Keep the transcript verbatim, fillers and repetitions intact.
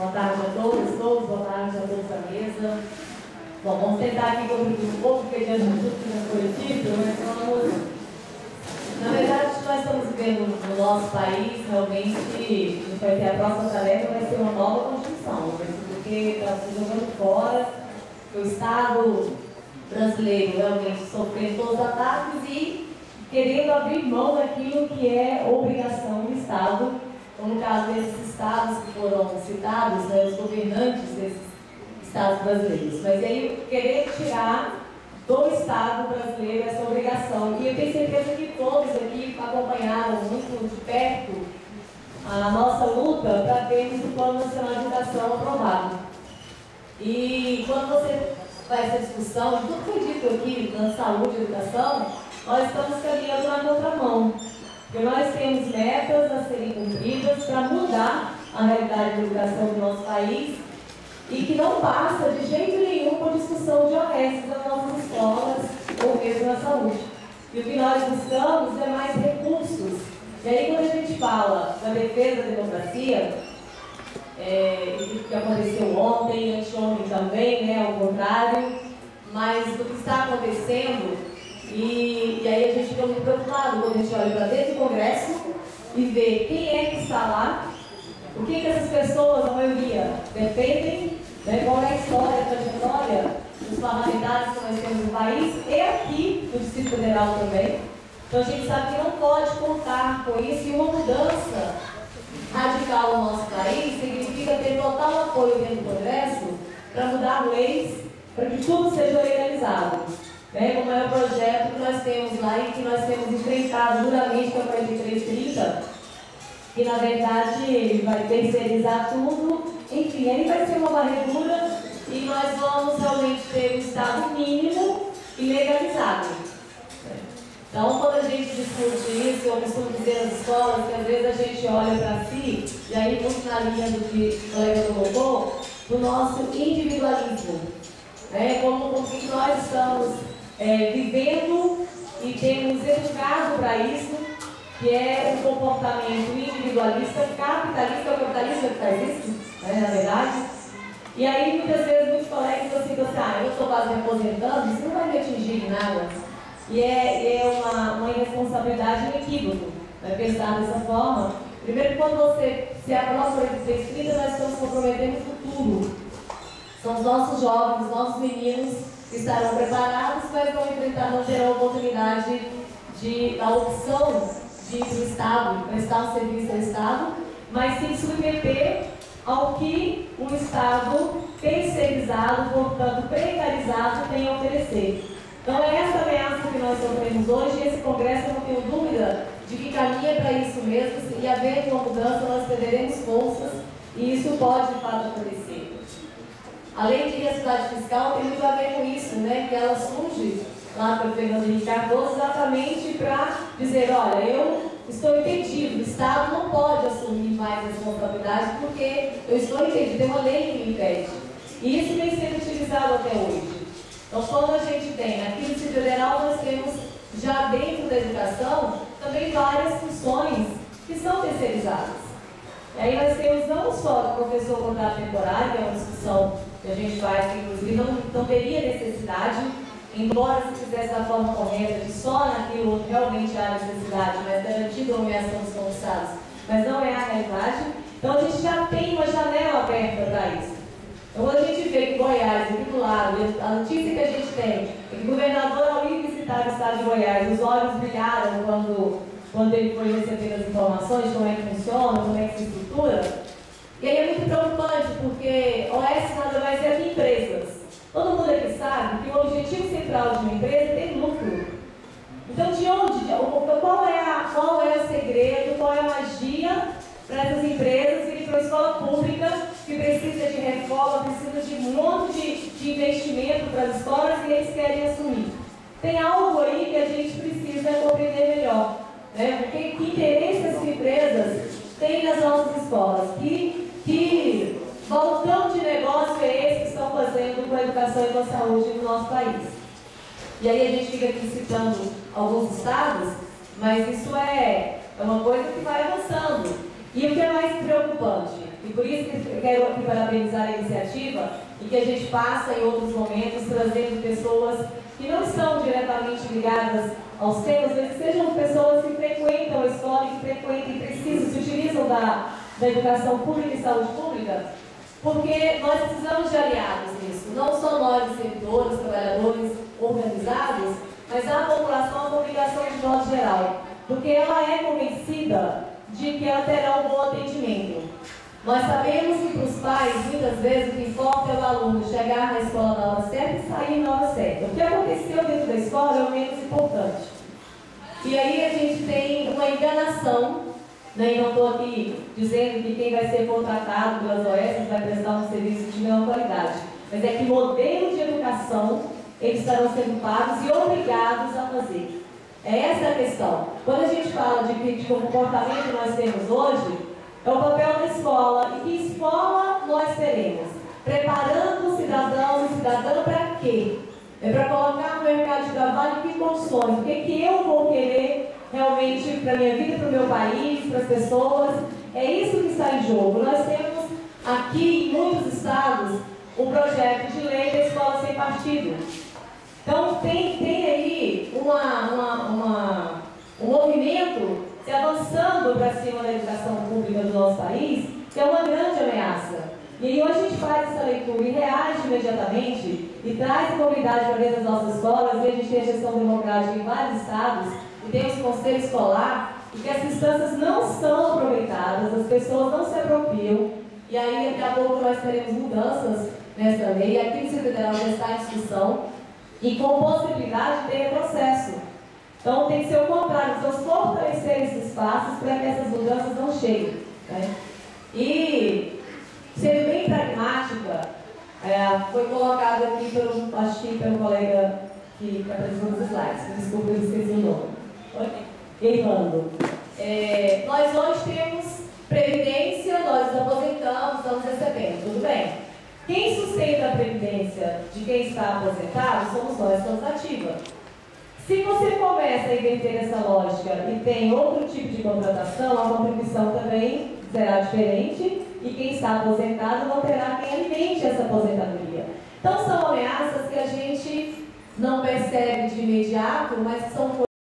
Boa tarde a todas, todos, boa tarde a todos da mesa. Bom, vamos tentar aqui contribuir um pouco, porque diante de tudo que já foi dito, mas vamos... Na verdade, o que nós estamos vivendo no nosso país, realmente, a gente vai ter a próxima tarefa, vai ser uma nova Constituição, porque está se jogando fora, o Estado brasileiro realmente sofrendo todos os ataques e querendo abrir mão daquilo que é obrigação do Estado, como no caso desses estados que foram citados, né, os governantes desses estados brasileiros. Mas aí querer tirar do Estado brasileiro essa obrigação. E eu tenho certeza que todos aqui acompanharam muito de perto a nossa luta para termos o Plano Nacional de Educação aprovado. E quando você faz essa discussão, tudo que foi dito aqui na saúde e educação, nós estamos caminhando na contramão. Porque nós temos metas a serem cumpridas para mudar a realidade da educação do nosso país e que não passa de jeito nenhum por discussão de O S nas nossas escolas ou mesmo na saúde. E o que nós buscamos é mais recursos. E aí, quando a gente fala da defesa da democracia, é, o que aconteceu ontem, anteontem também, né, ao contrário, mas do que está acontecendo. E, e aí a gente fica muito preocupado quando a gente olha para dentro do Congresso e vê quem é que está lá, o que, que essas pessoas, a maioria, defendem, né, qual é a história, a trajetória dos parlamentares que nós temos no país e aqui no Distrito Federal também. Então a gente sabe que não pode contar com isso, e uma mudança radical no nosso país significa ter total apoio dentro do Congresso para mudar leis, para que tudo seja legalizado. Né, como é o projeto que nós temos lá e que nós temos enfrentado duramente com a quarenta e três trinta, que na verdade ele vai terceirizar tudo, enfim, aí vai ser uma varredura e nós vamos realmente ter um Estado mínimo e legalizado. Então, quando a gente discute isso, eu costumo dizer nas escolas que às vezes a gente olha para si, e aí muito na linha do que o colega colocou, do nosso individualismo. Né, como, como que nós estamos É, vivendo e temos educado para isso, que é um comportamento individualista, capitalista, é o capitalismo que faz isso, né, na verdade. E aí, muitas vezes, muitos colegas assim, assim, ah, eu estou quase me aposentando, isso não vai me atingir em nada. E é, é uma, uma irresponsabilidade, um equívoco, né, pensar dessa forma. Primeiro, quando você se aprova por esse escrita, nós estamos comprometendo o futuro. São os nossos jovens, os nossos meninos que estarão preparados, mas vão enfrentar, não terão a oportunidade de, a opção de ir para o Estado, prestar um serviço ao Estado, mas sim submeter ao que o Estado terceirizado, portanto precarizado, tem a oferecer. Então é essa ameaça que nós sofremos hoje, e esse Congresso, eu não tenho dúvida de que caminha para isso mesmo, e havendo uma mudança, nós perderemos forças, e isso pode, de fato, acontecer. A lei de responsabilidade fiscal tem muito a ver com isso, né? Que ela surge lá pelo Fernando Henrique Cardoso exatamente para dizer, olha, eu estou impedido, o Estado não pode assumir mais responsabilidade porque eu estou impedido, tem uma lei que me impede. E isso vem sendo utilizado até hoje. Então, quando a gente tem, aqui no Distrito Federal, nós temos já dentro da educação também várias funções que são terceirizadas. E aí nós temos não só o professor contrato temporário, que é uma discussão que a gente faz, que inclusive não, não teria necessidade, embora se fizesse da forma correta, de só naquilo onde realmente há necessidade, mas garantido a nomeação dos concursados, mas não é a realidade. Então a gente já tem uma janela aberta para isso. Então quando a gente vê que Goiás, aqui do lado, a notícia que a gente tem é que o governador, ao ir visitar o estado de Goiás, os olhos brilharam quando, quando ele foi receber as informações de como é que funciona, como é que se estrutura. E aí é muito preocupante, porque O S nada mais é que empresas. Todo mundo aqui sabe que o objetivo central de uma empresa é ter lucro. Então, de onde, qual é, a, qual é o segredo, qual é a magia para essas empresas irem para uma escola pública que precisa de reforma, precisa de um monte de, de investimento para as escolas e eles querem assumir? Tem algo aí que a gente precisa compreender melhor, né? Porque que interesse essas empresas têm nas nossas escolas? Que Que balcão de negócio é esse que estão fazendo com a educação e com a saúde no nosso país? E aí a gente fica aqui citando alguns estados, mas isso é, é uma coisa que vai avançando. E o que é mais preocupante? E por isso que eu quero aqui parabenizar a iniciativa e que a gente passa em outros momentos trazendo pessoas que não estão diretamente ligadas aos temas, mas que sejam pessoas que frequentam a escola, que frequentam e precisam, se utilizam da, da educação pública e saúde pública, porque nós precisamos de aliados nisso, não só nós, servidores, trabalhadores organizados, mas a população, a comunicação de modo geral, porque ela é convencida de que ela terá um bom atendimento. Nós sabemos que para os pais, muitas vezes, o que importa é o aluno chegar na escola na hora certa e sair na hora certa. O que aconteceu dentro da escola é o menos importante. E aí a gente tem uma enganação, né? E não estou aqui dizendo que quem vai ser contratado pelas O S vai prestar um serviço de menor qualidade, mas é que modelo de educação eles estarão sendo pagos e obrigados a fazer. É essa a questão. Quando a gente fala de que de comportamento nós temos hoje, é o papel da escola. E que escola nós teremos? Preparando o cidadão e cidadã para quê? É para colocar no mercado de trabalho que condições, o que, que eu vou querer realmente para a minha vida, para o meu país, para as pessoas. É isso que está em jogo. Nós temos aqui em muitos estados o projeto de lei da escola sem partido. Então tem, tem aí uma, uma, uma, um movimento se avançando para cima da educação pública do nosso país, que é uma grande ameaça. E aí hoje a gente faz essa leitura e reage imediatamente e traz a comunidade para dentro das nossas escolas, e a gente tem a gestão democrática em vários estados, e tem os conselhos escolar, e que as instâncias não são aproveitadas, as pessoas não se apropriam, e aí daqui a pouco nós teremos mudanças nessa lei, aqui no Distrito Federal já está em discussão, e com possibilidade de ter processo. Então tem que ser o contrário, precisamos fortalecer esses espaços para que essas mudanças não cheguem, né? E, sendo bem pragmática, é, foi colocado aqui pelo, acho que pelo colega que apresentou os slides, desculpa, eu esqueci o nome. Errando. É, nós hoje temos previdência, nós nos aposentamos, estamos recebendo, tudo bem. Quem sustenta a previdência de quem está aposentado somos nós, estamos ativos. Se você começa a inverter essa lógica e tem outro tipo de contratação, a contribuição também será diferente e quem está aposentado não terá quem alimente essa aposentadoria. Então são ameaças que a gente não percebe de imediato, mas que são